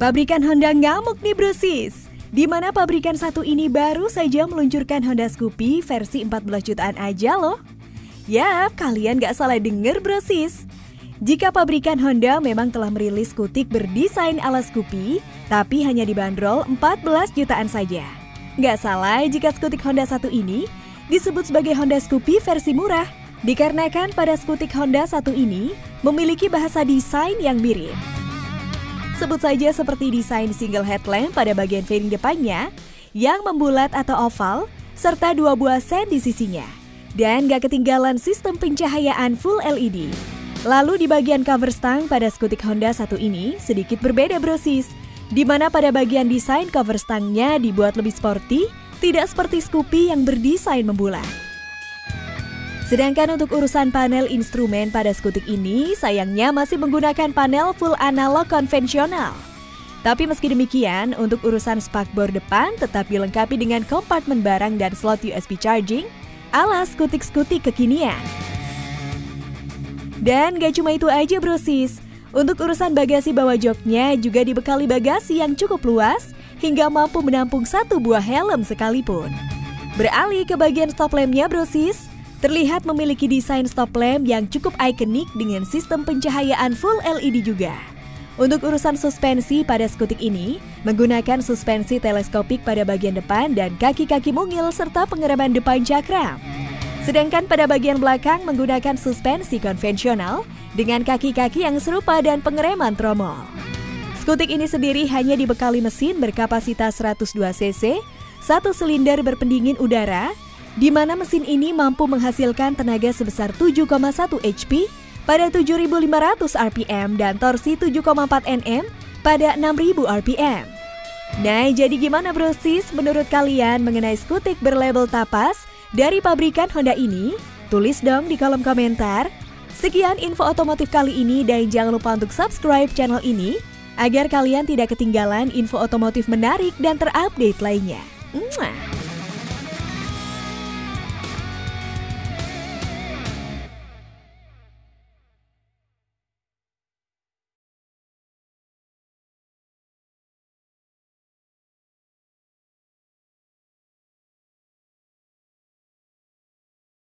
Pabrikan Honda ngamuk nih brosis. Di mana pabrikan satu ini baru saja meluncurkan Honda Scoopy versi 14 jutaan aja loh. Yap, kalian gak salah denger brosis. Jika pabrikan Honda memang telah merilis skutik berdesain ala Scoopy, tapi hanya dibanderol 14 jutaan saja. Gak salah jika skutik Honda satu ini disebut sebagai Honda Scoopy versi murah, dikarenakan pada skutik Honda satu ini memiliki bahasa desain yang mirip. Sebut saja seperti desain single headlamp pada bagian fairing depannya yang membulat atau oval, serta dua buah sen di sisinya. Dan gak ketinggalan sistem pencahayaan full LED. Lalu di bagian cover stang pada skutik Honda satu ini sedikit berbeda brosis, di mana pada bagian desain cover stangnya dibuat lebih sporty, tidak seperti Scoopy yang berdesain membulat. Sedangkan untuk urusan panel instrumen pada skutik ini sayangnya masih menggunakan panel full analog konvensional. Tapi meski demikian, untuk urusan spakbor depan tetap dilengkapi dengan kompartemen barang dan slot USB charging ala skutik-skutik kekinian. Dan gak cuma itu aja brosis, untuk urusan bagasi bawah joknya juga dibekali bagasi yang cukup luas hingga mampu menampung satu buah helm sekalipun. Beralih ke bagian stop lampnya brosis, terlihat memiliki desain stop lamp yang cukup ikonik dengan sistem pencahayaan full LED juga. Untuk urusan suspensi pada skutik ini, menggunakan suspensi teleskopik pada bagian depan dan kaki-kaki mungil serta pengereman depan cakram. Sedangkan pada bagian belakang menggunakan suspensi konvensional dengan kaki-kaki yang serupa dan pengereman tromol. Skutik ini sendiri hanya dibekali mesin berkapasitas 102 cc, satu silinder berpendingin udara, di mana mesin ini mampu menghasilkan tenaga sebesar 7,1 HP pada 7.500 RPM dan torsi 7,4 Nm pada 6.000 RPM. Nah, jadi gimana brosis menurut kalian mengenai skutik berlabel Tapas dari pabrikan Honda ini? Tulis dong di kolom komentar. Sekian info otomotif kali ini dan jangan lupa untuk subscribe channel ini agar kalian tidak ketinggalan info otomotif menarik dan terupdate lainnya. Mwah.